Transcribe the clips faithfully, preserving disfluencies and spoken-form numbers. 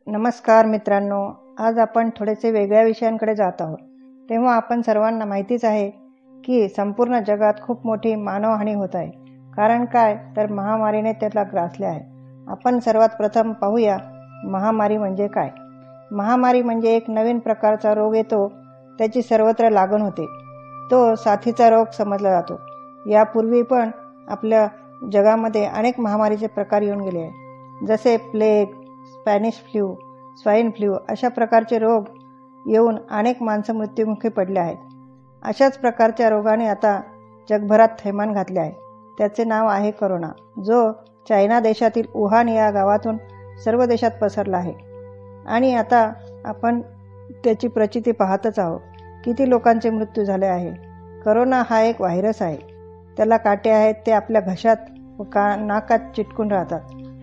नमस्कार मित्रांनो, आज आपण थोडेसे वेगळ्या विषयांकडे जात आहोत. तेव्हा आपण सर्वांना माहितीच आहे की संपूर्ण जगात खूप मोठी मानवहानी होत आहे. कारण काय तर महामारीने त्याला ग्रासले आहे. आपण सर्वात प्रथम पाहूया महामारी म्हणजे काय. महामारी म्हणजे एक नवीन प्रकारचा रोग येतो, त्याची सर्वत्र लागण होते. तो साथीचा रोग समजला जातो. यापूर्वी पण आपल्या जगामध्ये अनेक महामारीचे प्रकार येऊन गेले आहे, जसे plague, Spanish flu, swine flu अशा प्रकारचे रोग येऊन अनेक माणसं मृत्युमुखी पडले आहेत. अशाच प्रकारच्या रोगाने आता जगभरात थैमान घातले आहे. त्याचे नाव आहे करोना, जो चायना देशातील वुहान या गावातून सर्व देशात पसरला आहे. आणि आता आपण त्याची प्रचिती पाहतच आहोत. किती लोकांचे मृत्यू झाले आहे. करोना हा एक व्हायरस आहे. त्याला काटे आहेत, ते आपल्या घशात व का नाकात चिटकून राहतात.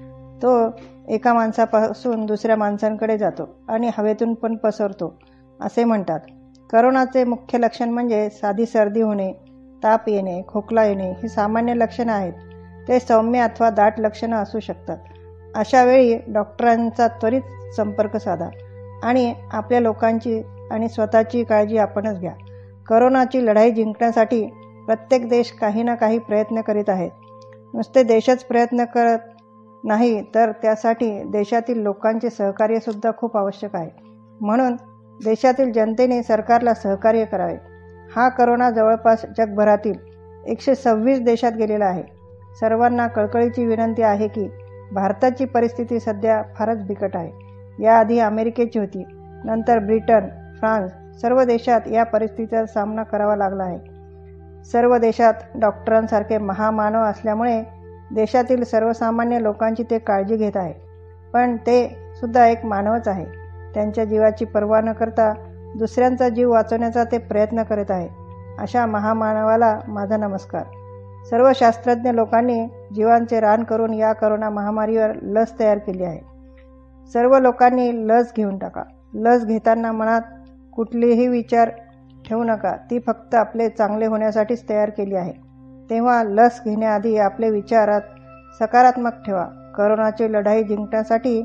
तो एका माणसापासून दुसऱ्या माणसांकडे जातो आणि हवेतून पण पसरतो असे म्हणतात. करोनाचे मुख्य लक्षण म्हणजे साधी सर्दी होणे, ताप येणे, खोकला येणे ही सामान्य लक्षणं आहेत. ते सौम्य अथवा दाट लक्षणं असू शकतात. अशा वेळी डॉक्टरांचा त्वरित संपर्क साधा आणि आपल्या लोकांची आणि स्वतःची काळजी आपणच घ्या. करोनाची लढाई जिंकण्यासाठी प्रत्येक देश काही ना काही प्रयत्न करीत आहेत. नुसते देशच प्रयत्न करत नाही तर त्यासाठी देशातील लोकांचे सहकार्यसुद्धा खूप आवश्यक आहे. म्हणून देशातील जनतेने सरकारला सहकार्य करावे. हा करोना जवळपास जगभरातील एकशे सव्वीस देशात गेलेला आहे. सर्वांना कळकळीची विनंती आहे की भारताची परिस्थिती सध्या फारच बिकट आहे. याआधी अमेरिकेची होती, नंतर ब्रिटन, फ्रान्स, सर्व देशात या परिस्थितीचा सामना करावा लागला आहे. सर्व देशात डॉक्टरांसारखे महामानव असल्यामुळे देशातील सर्वसामान्य लोकांची ते काळजी घेत आहे. पण ते सुद्धा एक मानवच आहे. त्यांच्या जीवाची पर्वा न करता दुसऱ्यांचा जीव वाचवण्याचा ते प्रयत्न करत आहे. अशा महामानवाला माझा नमस्कार. सर्व शास्त्रज्ञ लोकांनी जीवांचे रान करून या करोना महामारीवर लस तयार केली आहे. सर्व लोकांनी लस घेऊन टाका. लस घेताना मनात कुठलेही विचार ठेवू नका. ती फक्त आपले चांगले होण्यासाठीच तयार केली आहे. तेव्हा लस घेण्याआधी आपले विचारात सकारात्मक ठेवा. करोनाची लढाई जिंकण्यासाठी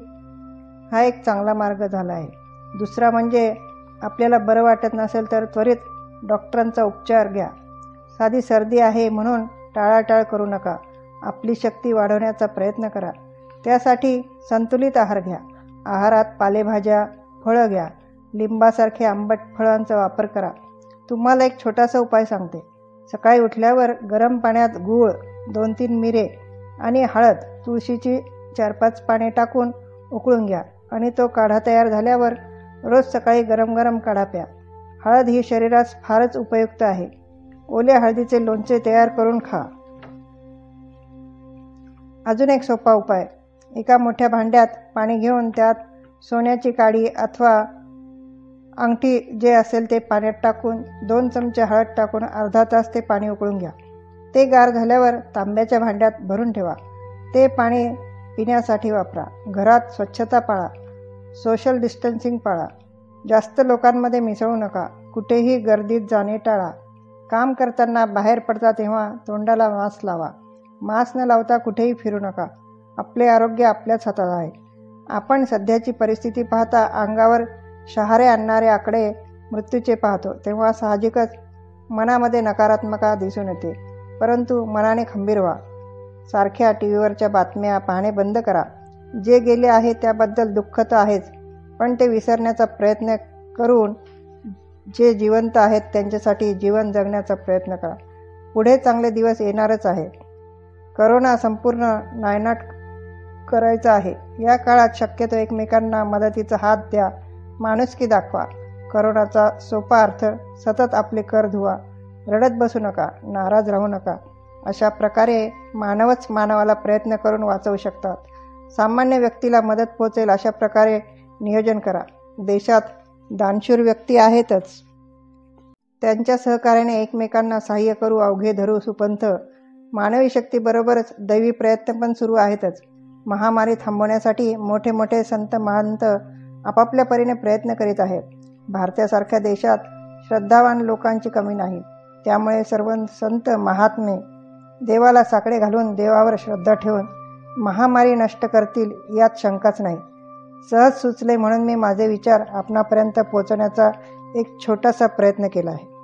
हा एक चांगला मार्ग झाला आहे. दुसरा म्हणजे आपल्याला बरं वाटत नसेल तर त्वरित डॉक्टरांचा उपचार घ्या. साधी सर्दी आहे म्हणून टाळाटाळ करू नका. आपली शक्ती वाढवण्याचा प्रयत्न करा. त्यासाठी संतुलित आहार घ्या. आहारात पालेभाज्या, फळं घ्या. लिंबासारखे आंबट फळांचा वापर करा. तुम्हाला एक छोटासा उपाय सांगते. सकाळी उठल्यावर गरम पाण्यात गूळ, दोन तीन मिरे आणि हळद, तुळशीची चार पाच पाने टाकून उकळून घ्या आणि तो काढा तयार झाल्यावर रोज सकाळी गरम गरम काढा प्या. हळद ही शरीरास फारच उपयुक्त आहे. ओल्या हळदीचे लोणचे तयार करून खा. अजून एक सोपा उपाय. एका मोठ्या भांड्यात पाणी घेऊन त्यात सोन्याची काडी अथवा अंगठी जे असेल ते पाण्यात टाकून दोन चमचे हळद टाकून अर्धा तास ते पाणी उकळून घ्या. ते गार झाल्यावर तांब्याच्या भांड्यात भरून ठेवा. ते पाणी पिण्यासाठी वापरा. घरात स्वच्छता पाळा. सोशल डिस्टन्सिंग पाळा. जास्त लोकांमध्ये मिसळू नका. कुठेही गर्दीत जाणे टाळा. काम करताना बाहेर पडता तेव्हा तोंडाला मास्क लावा. मास्क न लावता कुठेही फिरू नका. आपले आरोग्य आपल्याच हातात आहे. आपण सध्याची परिस्थिती पाहता अंगावर शहारे आणणारे आकडे मृत्यूचे पाहतो तेव्हा साहजिकच मनामध्ये नकारात्मकता दिसून येते. परंतु मनाने खंबीर व्हा. सारख्या टी व्हीवरच्या बातम्या पाहणे बंद करा. जे गेले आहे त्याबद्दल दुःख तर आहेच, पण ते विसरण्याचा प्रयत्न करून जे जिवंत आहेत त्यांच्यासाठी जीवन जगण्याचा प्रयत्न करा. पुढे चांगले दिवस येणारच आहे. करोना संपूर्ण नायनाट करायचा आहे. या काळात शक्यतो एकमेकांना मदतीचा हात द्या. माणुसकी दाखवा. करोनाचा सोपा अर्थ सतत आपले कर धुवा. रडत बसू नका. नाराज राहू नका. अशा प्रकारे मानवच मानवाला प्रयत्न करून वाचवू शकतात. सामान्य व्यक्तीला मदत पोहोचेल अशा प्रकारे नियोजन करा. देशात दानशूर व्यक्ती आहेतच. त्यांच्या सहकार्याने एकमेकांना सहाय्य करू. अवघे धरू सुपंथ. मानवी शक्तीबरोबरच दैवी प्रयत्न पण सुरू आहेतच. महामारी थांबवण्यासाठी मोठे मोठे संत महंत आपापल्या परीने प्रयत्न करीत आहेत. भारतासारख्या देशात श्रद्धावान लोकांची कमी नाही. त्यामुळे सर्व संत महात्मे देवाला साकडे घालून देवावर श्रद्धा ठेवून महामारी नष्ट करतील यात शंकाच नाही. सहज सुचले म्हणून मी माझे विचार आपणापर्यंत पोहोचवण्याचा एक छोटासा प्रयत्न केला आहे.